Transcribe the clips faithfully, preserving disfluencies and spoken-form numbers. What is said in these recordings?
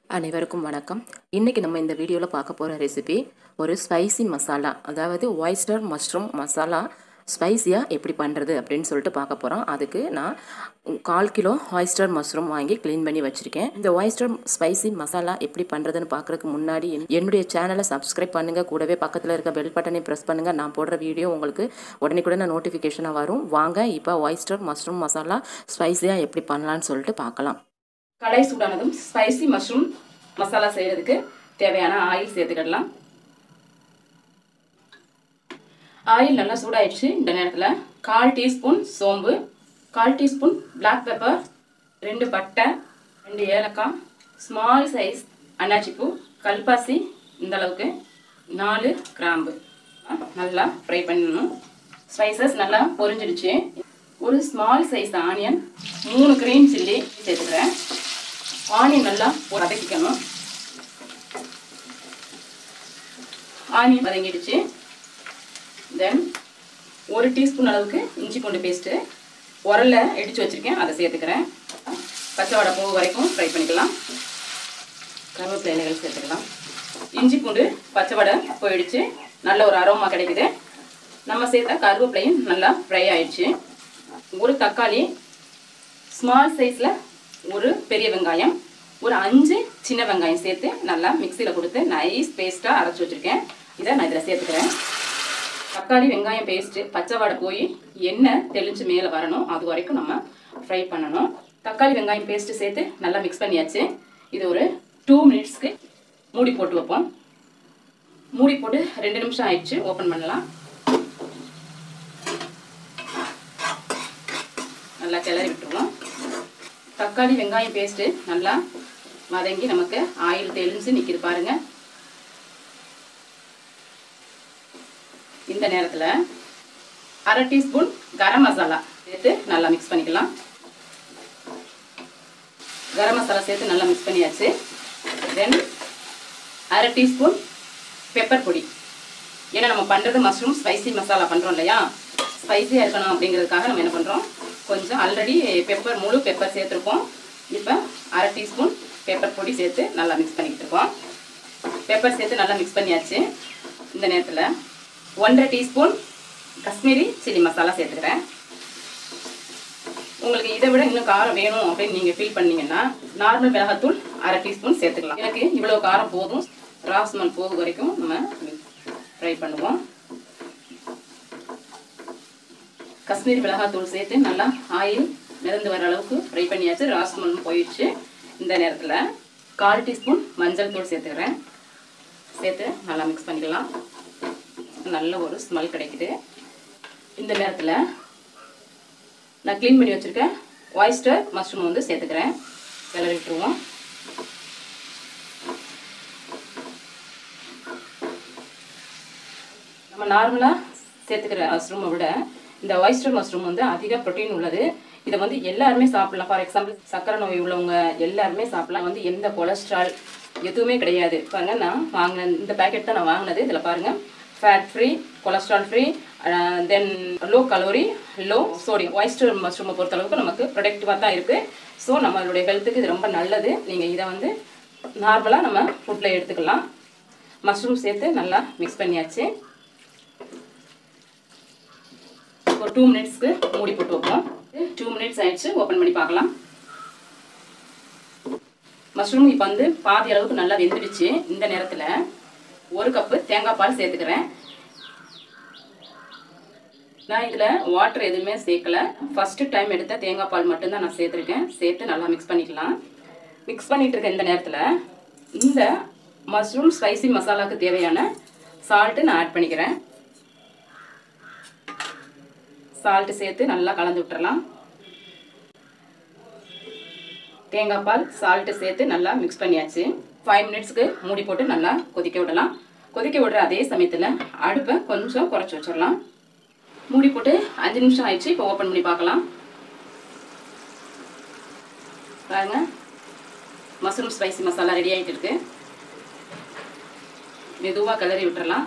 அனைவருக்கும் வணக்கம். இன்றைக்கி நம்ம இந்த வீடியோவில் பார்க்க போகிற ரெசிபி ஒரு ஸ்பைசி மசாலா, அதாவது ஒய்ஸ்டர் மஷ்ரூம் மசாலா ஸ்பைசியாக எப்படி பண்ணுறது அப்படின்னு சொல்லிட்டு பார்க்க போகிறோம். அதுக்கு நான் கால் கிலோ ஒய்ஸ்டர் மஷ்ரூம் வாங்கி க்ளீன் பண்ணி வச்சுருக்கேன். இந்த ஒய்ஸ்டர் ஸ்பைசி மசாலா எப்படி பண்ணுறதுன்னு பார்க்குறதுக்கு முன்னாடி என்னுடைய சேனலை சப்ஸ்கிரைப் பண்ணுங்கள். கூடவே பக்கத்தில் இருக்க பெல் பட்டனை ப்ரெஸ் பண்ணுங்கள். நான் போடுற வீடியோ உங்களுக்கு உடனே நோட்டிஃபிகேஷனாக வரும். வாங்க இப்போ ஒய்ஸ்டர் மஷ்ரூம் மசாலா ஸ்பைசியாக எப்படி பண்ணலான்னு சொல்லிட்டு பார்க்கலாம். கடாய் சூடானதும் ஸ்பைசி மஷ்ரூம் மசாலா செய்யறதுக்கு தேவையான ஆயில் சேர்த்துக்கிடலாம். ஆயில் நல்லா சூடாயிடுச்சு. இந்த நேரத்தில் கால் டீஸ்பூன் சோம்பு, கால் டீஸ்பூன் பிளாக் பெப்பர், ரெண்டு பட்டை, ரெண்டு ஏலக்காய், ஸ்மால் சைஸ் அன்னாச்சிப்பூ, கல்பாசி இந்த அளவுக்கு, நாலு கிராம்பு நல்லா ஃப்ரை பண்ணணும். ஸ்பைசஸ் நல்லா பொரிஞ்சிடுச்சு. ஒரு ஸ்மால் சைஸ் ஆனியன், மூணு கிரீன் சில்லி சேர்த்துக்கிறேன். ஆனியன் நல்லா வதக்கிக்கணும். ஆனியன் வதங்கிடுச்சு. தென் ஒரு டீஸ்பூன் அளவுக்கு இஞ்சி பூண்டு பேஸ்ட்டு உரல்ல இடித்து வச்சுருக்கேன், அதை சேர்த்துக்கிறேன். பச்சை வடை போக வரைக்கும் ஃப்ரை பண்ணிக்கலாம். கருவேப்பிலை இலைகள் சேர்த்துக்கலாம். இஞ்சி பூண்டு பச்சை வடை போயிடுச்சு, நல்ல ஒரு அரோமா கிடைக்குது. நம்ம சேர்த்த கருவேப்பிலையும் நல்லா ஃப்ரை ஆயிடுச்சு. ஒரு தக்காளி, ஸ்மால் சைஸில் ஒரு பெரிய வெங்காயம், ஒரு அஞ்சு சின்ன வெங்காயம் சேர்த்து நல்லா மிக்சியில் கொடுத்து நைஸ் பேஸ்ட்டாக அரைச்சி வச்சுருக்கேன். இதை நான் இதில் சேர்த்துக்கிறேன். தக்காளி வெங்காயம் பேஸ்ட்டு பச்சை வாடை போய் எண்ணெய் தெளிஞ்சு மேலே வரணும், அது வரைக்கும் நம்ம ஃப்ரை பண்ணணும். தக்காளி வெங்காயம் பேஸ்ட்டு சேர்த்து நல்லா மிக்ஸ் பண்ணியாச்சு. இது ஒரு டூ மினிட்ஸ்க்கு மூடி போட்டு வைப்போம். மூடி போட்டு ரெண்டு நிமிஷம் ஆயிடுச்சு. ஓப்பன் பண்ணலாம். நல்லா கிளறி விட்டுருவோம். தக்காளி வெங்காயம் பேஸ்ட்டு நல்லா வதங்கி நமக்கு ஆயில் தெளிஞ்சு நிற்கிது பாருங்க. இந்த நேரத்தில் அரை டீஸ்பூன் கரம் மசாலா சேர்த்து நல்லா மிக்ஸ் பண்ணிக்கலாம். கரம் மசாலா சேர்த்து நல்லா மிக்ஸ் பண்ணியாச்சு. தென் அரை டீஸ்பூன் பெப்பர் பொடி. ஏன்னா நம்ம பண்ணுறது மஷ்ரூம் ஸ்பைசி மசாலா பண்ணுறோம் இல்லையா, ஸ்பைசியாக இருக்கணும் அப்படிங்கிறதுக்காக நம்ம என்ன பண்ணுறோம், கொஞ்சம் ஆல்ரெடி பெப்பர் முழு பெப்பர் சேர்த்துருக்கோம். இப்போ அரை டீஸ்பூன் பெப்பர் பொடி சேர்த்து நல்லா மிக்ஸ் பண்ணிக்கிட்டு இருக்கோம். பெப்பர் சேர்த்து நல்லா மிக்ஸ் பண்ணியாச்சு. இந்த நேரத்தில் ஒன்றரை டீஸ்பூன் காஷ்மீரி சில்லி மசாலா சேர்த்துக்கிறேன். உங்களுக்கு இதை விட இன்னும் காரம் வேணும் அப்படின்னு நீங்கள் ஃபீல் பண்ணீங்கன்னா நார்மல் மிளகாத்தூள் அரை டீஸ்பூன் சேர்த்துக்கலாம். எனக்கு இவ்வளோ காரம் போதும். ரா ஸ்மெல் போக வரைக்கும் நம்ம ஃப்ரை பண்ணுவோம். காஷ்மீரி மிளகாத்தூள் சேர்த்து நல்லா ஆயில் மிதந்து வர அளவுக்கு ஃப்ரை பண்ணியாச்சு. ராஸ்மலும் போயிடுச்சு. இந்த நேரத்தில் கால் டீஸ்பூன் மஞ்சள் தூள் சேர்த்துக்கிறேன். சேர்த்து நல்லா மிக்ஸ் பண்ணிக்கலாம். நல்ல ஒரு ஸ்மெல் கிடைக்குது. இந்த நேரத்தில் நான் க்ளீன் பண்ணி வச்சுருக்கேன் ஒய்ஸ்டர் மஷ்ரூம் வந்து சேர்த்துக்கிறேன். கிளறி விட்டுருவோம். நம்ம நார்மலாக சேர்த்துக்கிற மஷ்ரூமை விட இந்த ஒய்ஸ்டர் மஷ்ரூம் வந்து அதிக ப்ரோட்டீன் உள்ளது. இதை வந்து எல்லாருமே சாப்பிடலாம். ஃபார் எக்ஸாம்பிள் சக்கரை நோய் உள்ளவங்க எல்லாருமே சாப்பிடலாம். வந்து எந்த கொலஸ்ட்ரால் எதுவுமே கிடையாது. பாருங்கள், நான் வாங்கின இந்த பேக்கெட் தான் நான் வாங்கினது. இதில் பாருங்கள், fat free, cholesterol free, then low calorie, low sodium. Oyster மஷ்ரூமை பொறுத்தளவுக்கு நமக்கு ப்ரொடக்டிவாக தான் இருக்குது. ஸோ நம்மளுடைய ஹெல்த்துக்கு இது ரொம்ப நல்லது. நீங்கள் இதை வந்து நார்மலாக நம்ம ஃபுட்டில் எடுத்துக்கலாம். மஷ்ரூம் சேர்த்து நல்லா மிக்ஸ் பண்ணியாச்சு. ஒரு டூ மினிட்ஸ்க்கு மூடி போட்டு வைப்போம். டூ மினிட்ஸ் ஆயிடுச்சு. ஓப்பன் பண்ணி பார்க்கலாம். மஷ்ரூம் இப்போ வந்து பாதி அளவுக்கு நல்லா வெந்துடுச்சு. இந்த நேரத்தில் ஒரு கப்பு தேங்காய் பால் சேர்த்துக்கிறேன். நான் இதில் வாட்டர் எதுவுமே சேர்க்கலை. ஃபஸ்ட்டு டைம் எடுத்த தேங்காய் பால் மட்டும்தான் நான் சேர்த்துருக்கேன். சேர்த்து நல்லா மிக்ஸ் பண்ணிக்கலாம். மிக்ஸ் பண்ணிட்டு இருக்க இந்த நேரத்தில் இந்த மஷ்ரூம் ஸ்பைசி மசாலாவுக்கு தேவையான சால்ட்டு நான் ஆட் பண்ணிக்கிறேன். சால்ட்டு சேர்த்து நல்லா கலந்து விட்டுறலாம். தேங்காய் பால் சால்ட்டு சேர்த்து நல்லா மிக்ஸ் பண்ணியாச்சு. ஃபைவ் மினிட்ஸ்க்கு மூடி போட்டு நல்லா கொதிக்க விடலாம். கொதிக்க விடுற அதே சமயத்தில் அடுப்பை கொஞ்சம் குறைச்சி வச்சிடலாம். மூடி போட்டு அஞ்சு நிமிஷம் ஆயிடுச்சு. இப்போ ஓப்பன் பண்ணி பார்க்கலாம். பாருங்க, மஷ்ரூம் ஸ்பைசி மசாலா ரெடி ஆகிட்டு இருக்கு. மெதுவாக கிளறி விட்டுறலாம்.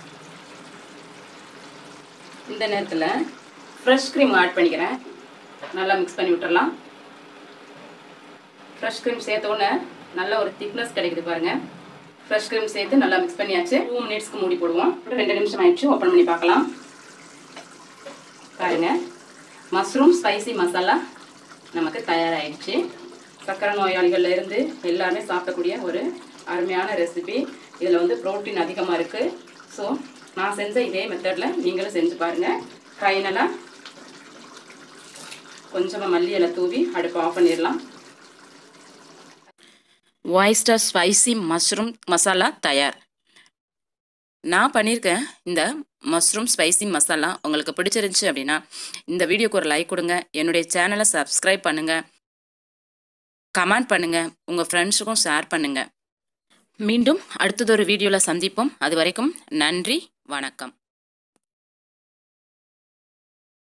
இந்த நேரத்தில் ஃப்ரெஷ் க்ரீம் ஆட் பண்ணிக்கிறேன். நல்லா மிக்ஸ் பண்ணி விட்டுறலாம். ஃப்ரெஷ் க்ரீம் சேர்த்தோன்னே நல்ல ஒரு திக்னஸ் கிடைக்குது பாருங்கள். ஃப்ரெஷ் க்ரீம் சேர்த்து நல்லா மிக்ஸ் பண்ணியாச்சு. டூ மினிட்ஸ்க்கு மூடி போடுவோம். ரெண்டு நிமிஷம் ஆயிடுச்சு. ஓப்பன் பண்ணி பார்க்கலாம். பாருங்க, மஷ்ரூம் ஸ்பைசி மசாலா நமக்கு தயாராகிடுச்சு. சக்கரை நோயாளிகள்ல இருந்து எல்லாருமே சாப்பிடக்கூடிய ஒரு அருமையான ரெசிபி. இதில் வந்து ப்ரோட்டீன் அதிகமாக இருக்குது. ஸோ நான் செஞ்ச இதே மெத்தடில் நீங்களும் செஞ்சு பாருங்கள். ஃபைனலாக கொஞ்சமாக மல்லி இலை தூவி அடுப்பு ஆஃப் பண்ணிடலாம். ஒய்ஸ்டர் ஸ்பைசி மஷ்ரூம் மசாலா தயார். நான் பண்ணியிருக்கேன் இந்த மஷ்ரூம் ஸ்பைசி மசாலா. உங்களுக்கு பிடிச்சிருந்துச்சு அப்படின்னா இந்த வீடியோக்கு ஒரு லைக் கொடுங்க. என்னுடைய சேனலை சப்ஸ்கிரைப் பண்ணுங்கள், கமெண்ட் பண்ணுங்கள், உங்கள் ஃப்ரெண்ட்ஸுக்கும் ஷேர் பண்ணுங்கள். மீண்டும் அடுத்ததொரு வீடியோவில் சந்திப்போம். அது வரைக்கும் நன்றி, வணக்கம்.